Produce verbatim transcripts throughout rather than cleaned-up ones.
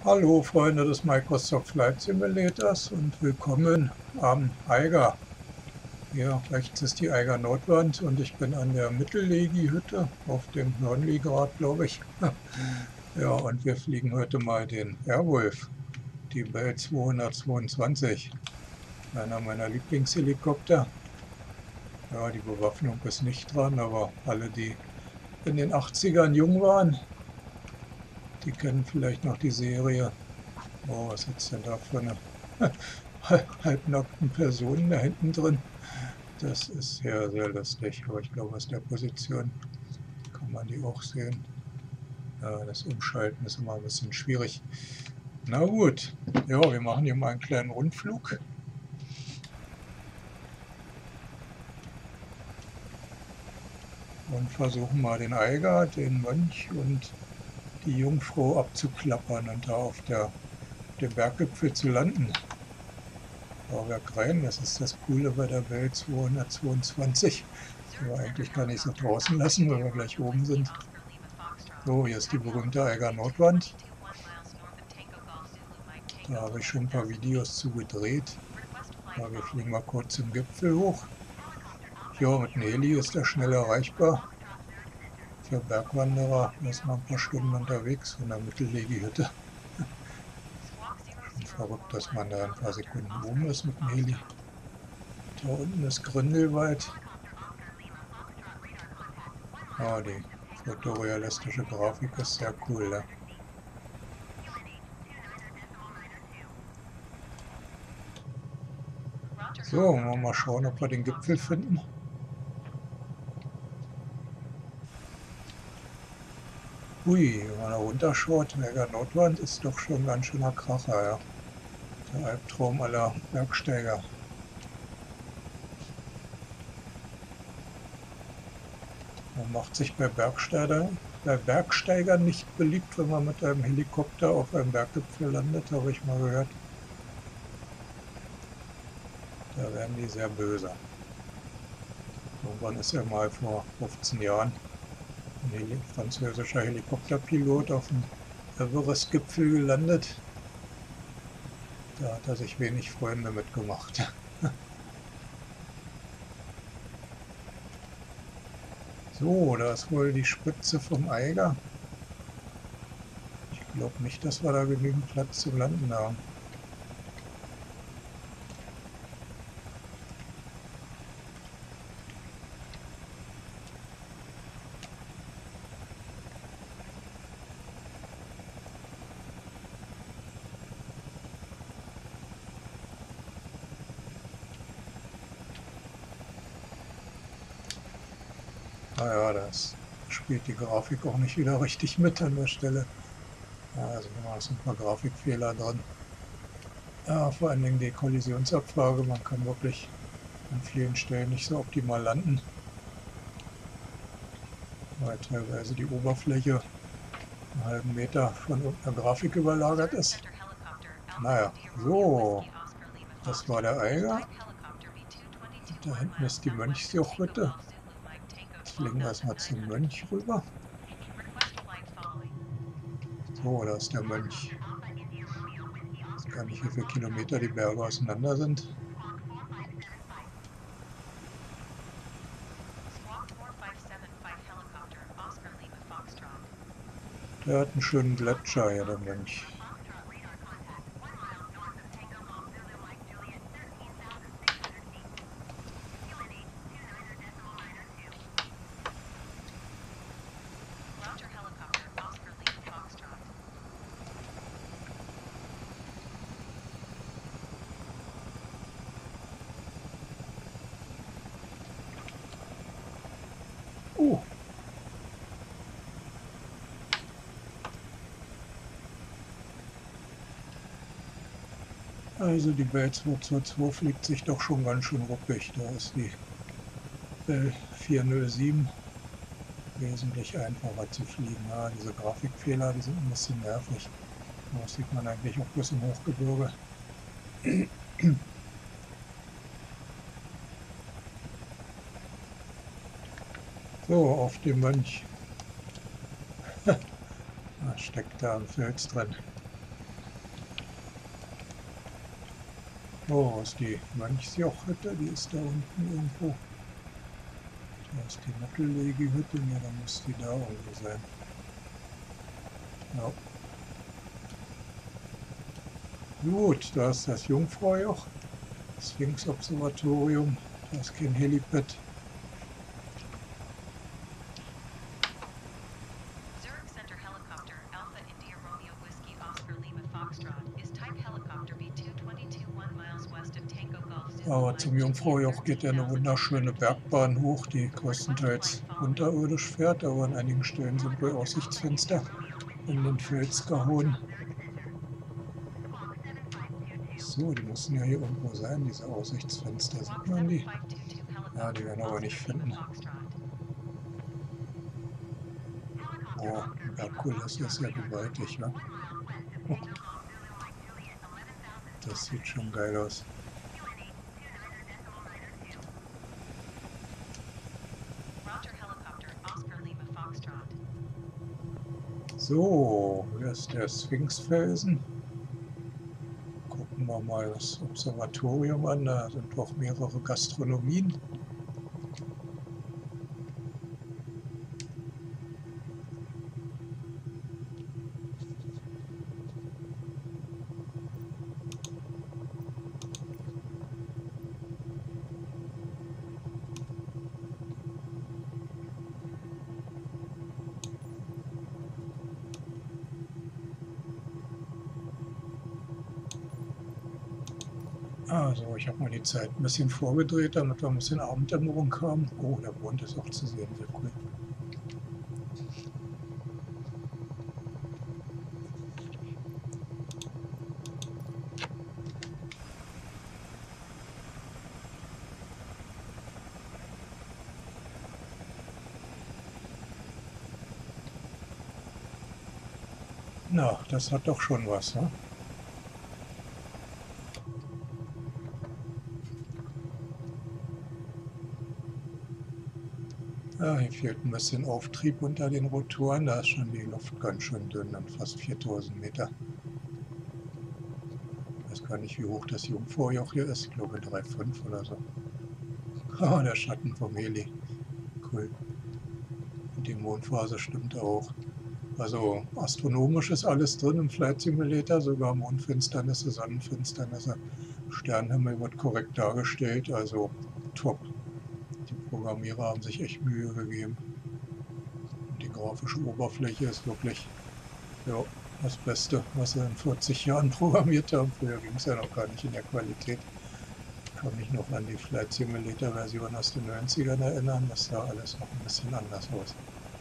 Hallo Freunde des Microsoft Flight Simulators und willkommen am Eiger. Hier rechts ist die Eiger Nordwand und ich bin an der Mittellegi-Hütte auf dem Nordligrad, glaube ich. Ja, und wir fliegen heute mal den Airwolf, die Bell zweihundertzweiundzwanzig, einer meiner Lieblingshelikopter. Ja, die Bewaffnung ist nicht dran, aber alle, die in den achtzigern jung waren, die kennen vielleicht noch die Serie. Oh, was sitzt denn da für eine halbnackten Personen da hinten drin? Das ist sehr, sehr lustig, aber ich glaube, aus der Position kann man die auch sehen. Ja, das Umschalten ist immer ein bisschen schwierig. Na gut, ja, wir machen hier mal einen kleinen Rundflug. Und versuchen mal den Eiger, den Mönch und die Jungfrau abzuklappern und da auf der, dem Berggipfel zu landen. Bauwerk rein, das ist das Coole bei der Bell zweihundertzweiundzwanzig. Die wir eigentlich gar nicht so draußen lassen, weil wir gleich oben sind. So, hier ist die berühmte Eiger Nordwand. Da habe ich schon ein paar Videos zu gedreht. Ja, wir fliegen mal kurz zum Gipfel hoch. Ja, mit dem Heli ist er schnell erreichbar. Für Bergwanderer ist man ein paar Stunden unterwegs von der Mittellegi-Hütte. Schon verrückt, dass man da ein paar Sekunden oben ist mit dem Heli. Da unten ist Grindelwald. Ja, die fotorealistische Grafik ist sehr cool. Ne? So, wollen wir mal schauen, ob wir den Gipfel finden. Ui, wenn man da runterschaut, Eiger Nordwand ist doch schon ein ganz schöner Kracher, ja. Der Albtraum aller Bergsteiger. Man macht sich bei Bergsteigern, bei Bergsteigern nicht beliebt, wenn man mit einem Helikopter auf einem Berggipfel landet, habe ich mal gehört. Da werden die sehr böse. Irgendwann ist ja mal vor fünfzehn Jahren ein Heli französischer Helikopterpilot auf dem Everest-Gipfel gelandet. Da hat er sich wenig Freunde mitgemacht. So, da ist wohl die Spitze vom Eiger. Ich glaube nicht, dass wir da genügend Platz zum Landen haben. Naja, das spielt die Grafik auch nicht wieder richtig mit an der Stelle. Ja, also da sind ein paar Grafikfehler drin. Ja, vor allen Dingen die Kollisionsabfrage. Man kann wirklich an vielen Stellen nicht so optimal landen, weil teilweise die Oberfläche einen halben Meter von irgendeiner Grafik überlagert ist. Naja, so, das war der Eiger. Und da hinten ist die Mönchsjochhütte. Jetzt fliegen wir erstmal zum Mönch rüber. So, da ist der Mönch. Ich weiß gar nicht, wie viele Kilometer die Berge auseinander sind. Der hat einen schönen Gletscher hier, der Mönch. Oh. Also die Bell zweihundertzweiundzwanzig fliegt sich doch schon ganz schön ruppig. Da ist die Bell vierhundertsieben wesentlich einfacher zu fliegen. Ja, diese Grafikfehler, die sind ein bisschen nervig. Das sieht man eigentlich auch bloß im Hochgebirge. So, auf dem Mönch. Da steckt da ein Fels drin. Oh, wo ist die Mönchsjoch-Hütte? Die ist da unten irgendwo. Da ist die Mittellegi-Hütte. Ja, dann muss die da irgendwo sein. Ja. Gut, da ist das Jungfraujoch. Sphinx-Observatorium. Da ist kein Helipad. Aber zum Jungfraujoch geht ja eine wunderschöne Bergbahn hoch, die größtenteils unterirdisch fährt, aber an einigen Stellen sind wohl Aussichtsfenster in den Fels gehauen. So, die müssen ja hier irgendwo sein, diese Aussichtsfenster. Sieht man die? Ja, die werden aber nicht finden. Oh, die Bergkulisse ist ja gewaltig, ne? Das sieht schon geil aus. So, hier ist der Sphinxfelsen. Gucken wir mal das Observatorium an. Da sind doch mehrere Gastronomien. Also, ich habe mal die Zeit ein bisschen vorgedreht, damit wir ein bisschen Abenddämmerung haben. Oh, der Mond ist auch zu sehen, sehr cool. Na, das hat doch schon was, ne? Ja, hier fehlt ein bisschen Auftrieb unter den Rotoren. Da ist schon die Luft ganz schön dünn, an fast viertausend Meter. Ich weiß gar nicht, wie hoch das Jungfraujoch hier ist. Ich glaube drei Komma fünf oder so. Ah, der Schatten vom Heli. Cool. Und die Mondphase stimmt auch. Also astronomisch ist alles drin im Flight Simulator, sogar Mondfinsternisse, Sonnenfinsternisse. Sternenhimmel wird korrekt dargestellt, also top. Die Programmierer haben sich echt Mühe gegeben. Und die grafische Oberfläche ist wirklich ja, das Beste, was sie in vierzig Jahren programmiert haben. Früher ging es ja noch gar nicht in der Qualität. Ich kann mich noch an die Flight Simulator Version aus den neunzigern erinnern. Das sah alles noch ein bisschen anders aus.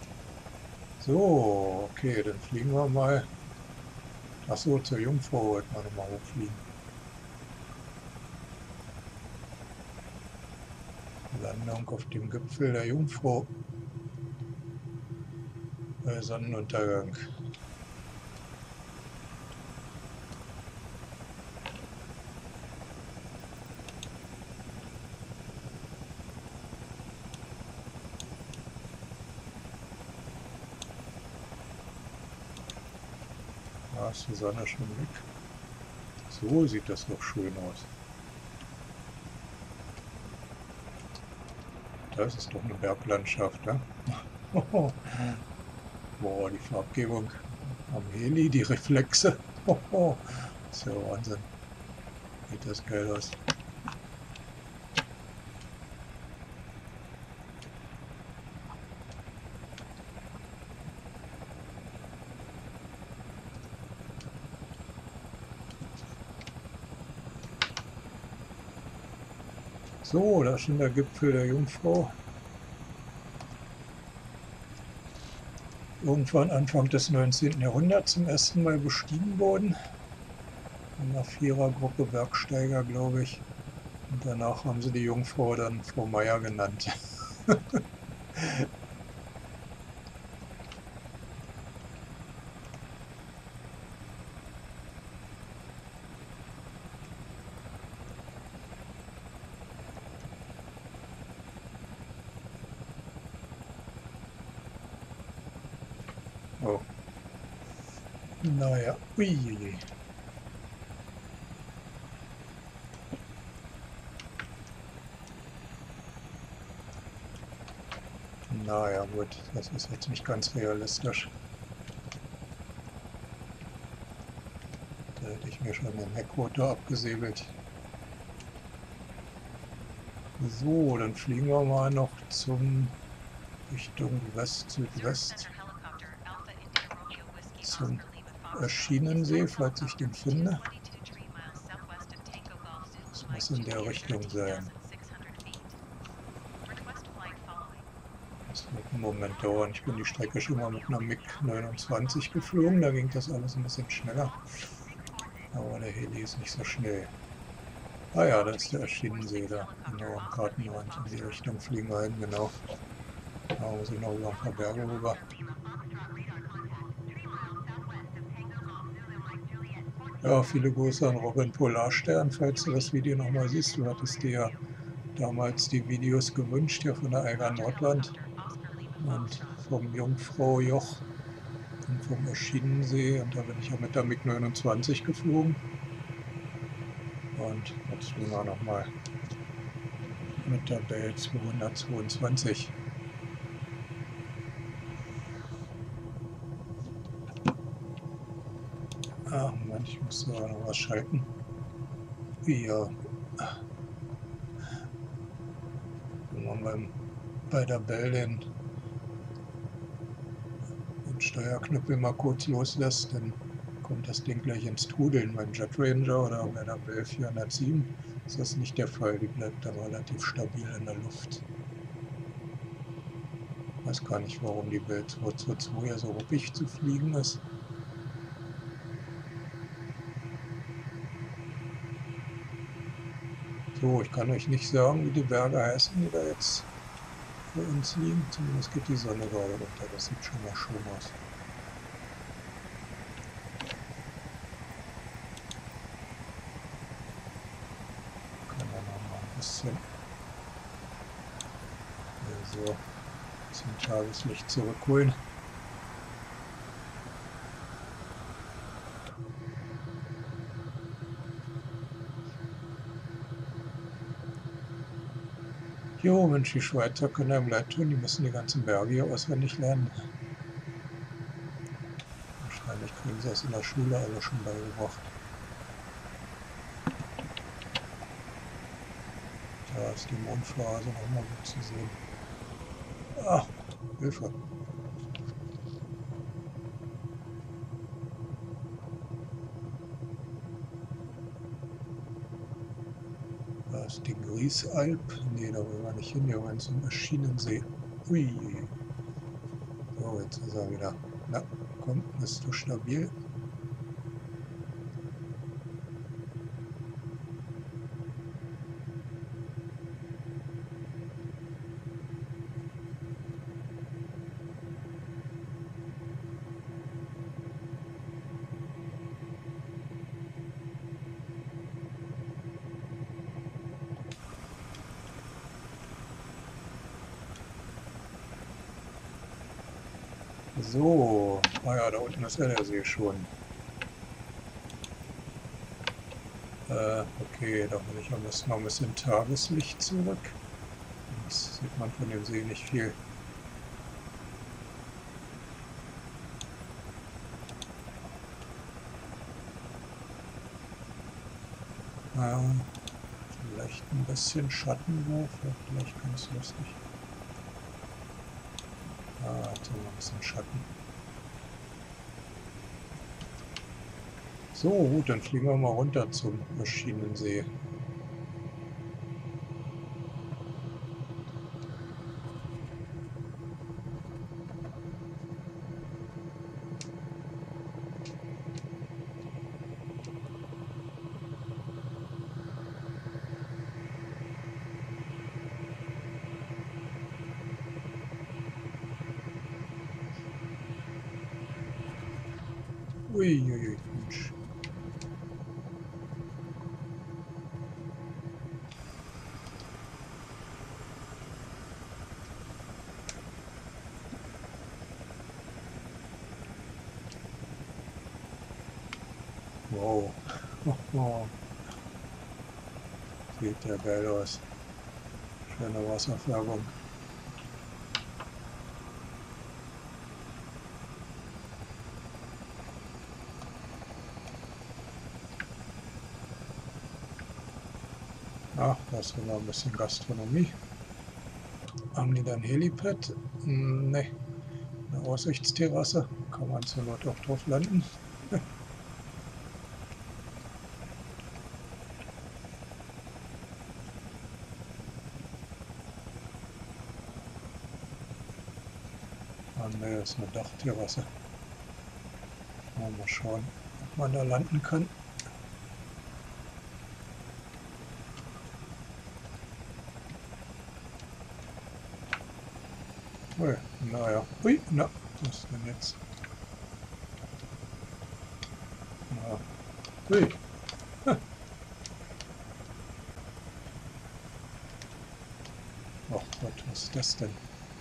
So, okay, dann fliegen wir mal. Achso, zur Jungfrau wollten wir nochmal hochfliegen. Landung auf dem Gipfel der Jungfrau. Bei Sonnenuntergang. Da ist die Sonne schon weg. So sieht das doch schön aus. Das ist doch eine Berglandschaft, ne? Boah, die Farbgebung am Heli, die Reflexe. Das ist ja Wahnsinn. Sieht das geil aus. So, da ist schon der Gipfel der Jungfrau. Irgendwann Anfang des neunzehnten Jahrhunderts zum ersten Mal bestiegen worden. In einer Vierergruppe Bergsteiger, glaube ich. Und danach haben sie die Jungfrau dann Frau Meier genannt. Oh. Naja, uiuiui. Naja gut, das ist jetzt nicht ganz realistisch. Da hätte ich mir schon den Heckrotor abgesäbelt. So, dann fliegen wir mal noch zum Richtung West-Südwest zum Schienensee, falls ich den finde. Das muss in der Richtung sein. Das wird einen Moment dauern. Ich bin die Strecke schon mal mit einer MiG neunundzwanzig geflogen, da ging das alles ein bisschen schneller. Aber der Heli ist nicht so schnell. Ah ja, da ist der Schienensee da, genau am Kartenrand. In die Richtung fliegen wir hin, genau. Da muss ich noch über ein paar Berge rüber. Ja, viele Grüße an Robin Polarstern, falls du das Video nochmal siehst. Du hattest dir ja damals die Videos gewünscht, ja von der Eiger Nordwand und vom Jungfrau-Joch und vom Schienensee. Und da bin ich ja mit der MiG neunundzwanzig geflogen. Und jetzt fliegen wir nochmal mit der Bell zweihundertzweiundzwanzig. Ah, Moment, ich muss sogar noch was schalten. Ja. Wenn man beim, bei der Bell den, den Steuerknüppel mal kurz loslässt, dann kommt das Ding gleich ins Trudeln. Beim Jet Ranger oder bei der Bell vierhundertsieben ist das nicht der Fall. Die bleibt dann relativ stabil in der Luft. Ich weiß gar nicht, warum die Bell zweihundertzweiundzwanzig ja so ruppig zu fliegen ist. So, ich kann euch nicht sagen, wie die Berge heißen, die da jetzt vor uns liegen. Zumindest geht die Sonne gerade runter. Das sieht schon mal schön aus. Kann man noch mal ein bisschen, also, zum Tageslicht zurückholen. Jo, Mensch, die Schweizer können einem leid tun, die müssen die ganzen Berge hier auswendig lernen. Wahrscheinlich kriegen sie das in der Schule alle schon beigebracht. Da ist die Mondphase nochmal gut zu sehen. Ah, Hilfe. Da ist die Griesalp. Ne, da wollen wir nicht hin, wir wollen zum Schienensee. Ui. So, jetzt ist er wieder. Na, komm, bist du stabil? So, ah ja, da unten ist ja der See schon. Äh, okay, da will ich am besten noch ein bisschen Tageslicht zurück. Sonst sieht man von dem See nicht viel. Äh, vielleicht ein bisschen Schattenwurf, vielleicht ganz lustig. Ah, jetzt haben wir ein bisschen Schatten. So, gut, dann fliegen wir mal runter zum Schienensee. Uiuiui, Mensch. Wow. Oh. Sieht ja geil aus. Schöne Wasserfärbung. Ach, da ist noch ein bisschen Gastronomie. Haben die dann Helipad? Hm, ne, eine Aussichtsterrasse. Kann man zur Not auch drauf landen. Ah, ne, ist eine Dachterrasse. Mal schauen, ob man da landen kann. Ui, naja. Ui, na, was ist denn jetzt? Na, ui. Ach Gott, was ist das denn?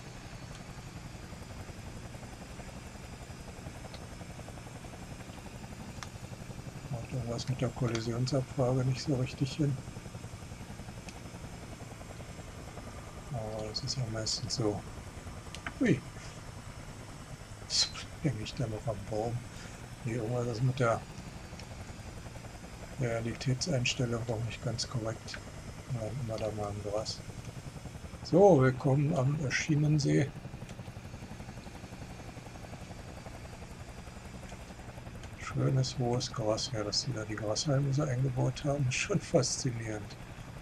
Macht irgendwas mit der Kollisionsabfrage nicht so richtig hin. Aber das ist ja meistens so. Ui. Jetzt hänge ich da noch am Baum. Nee, irgendwas ist mit der Realitätseinstellung doch nicht ganz korrekt. Ja, immer da mal im Gras. So, willkommen am Schienensee. Schönes hohes Gras. Ja, dass die da die Grashalme so eingebaut haben, ist schon faszinierend.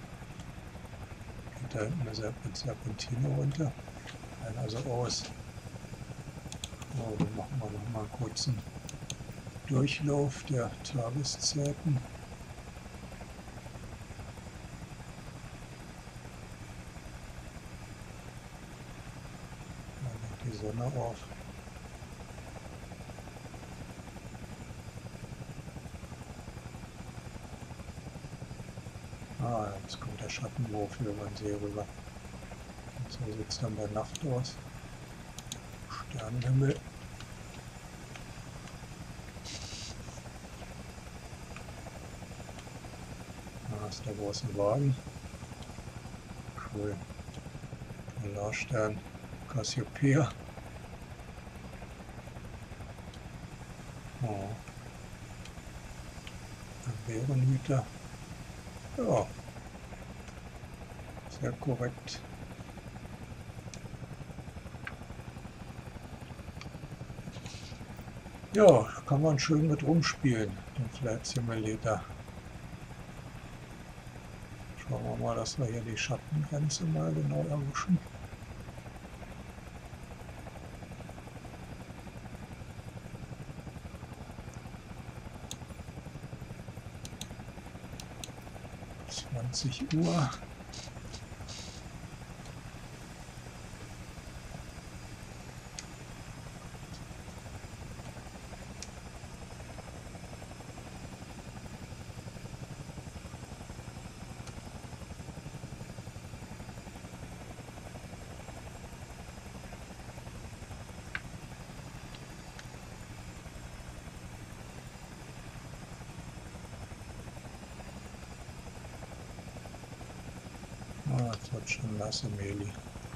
Geht da hinten eine Serpentine runter. Nein, also aus. Oh, dann machen wir noch mal einen kurzen Durchlauf der Tageszeiten. Dann geht die Sonne auf. Ah, jetzt kommt der Schattenwurf hier über den See rüber. Und so sieht es dann bei Nacht aus. Sternenhimmel. Da ist der große Wagen. Cool. Polarstern Cassiopeia. Oh. Ein Bärenhüter. Ja. Sehr korrekt. Ja, kann man schön mit rumspielen, den Flight Simulator. Schauen wir mal, dass wir hier die Schattengrenze mal genau erwischen. zwanzig Uhr. Ah, das wird schon nasse Meli.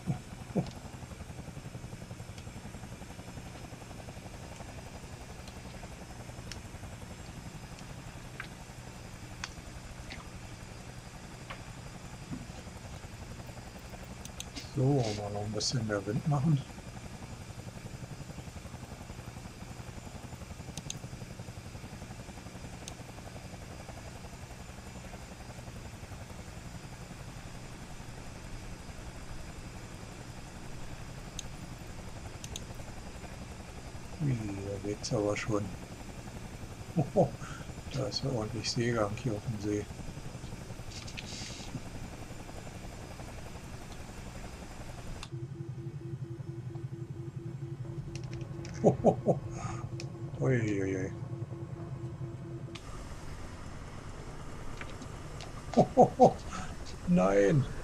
So, mal noch ein bisschen mehr Wind machen. Ui, da geht's aber schon. Hoho, da ist ja ordentlich Seegang hier auf dem See. Hohoho. Uiuiui. Hohoho. Nein.